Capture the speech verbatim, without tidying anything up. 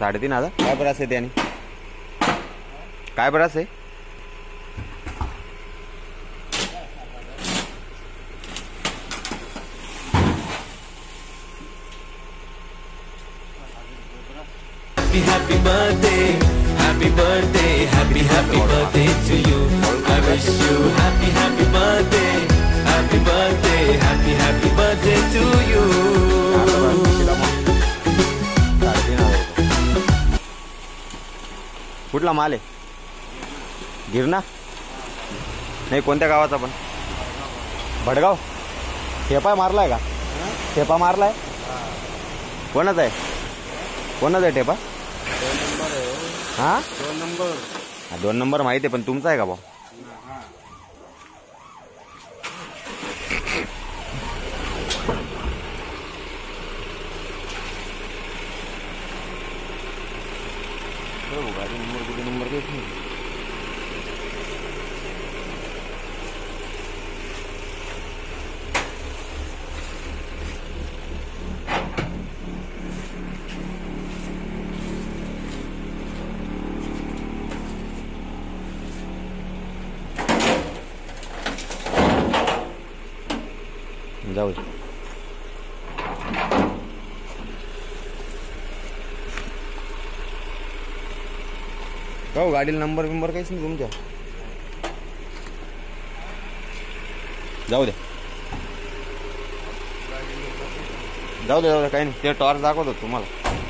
साडेतीन हजार काय बरास आहे त्याने काय बरास आहे Happy happy birthday, happy birthday, happy happy birthday to you. I wish you happy happy birthday, happy birthday, happy happy birthday to you. कुठला माल आहे गिरणा नाही कोणत्या गावाचा पण भडगाव ठेपा मारलाय का ठेपा मारलाय कोणाचा आहे कोणाचा आहे ठेपा हा दोन नंबर दोन नंबर माहिती आहे पण तुमचा आहे का भाऊ गाडी नंबर कुठे नंबर देत नाही जाऊ का गाडीला नंबर बिंबर काहीच नाही तुमच्या जाऊ दे जाऊ दे जाऊ दे काही नाही ते टॉर्च दाखवतो तुम्हाला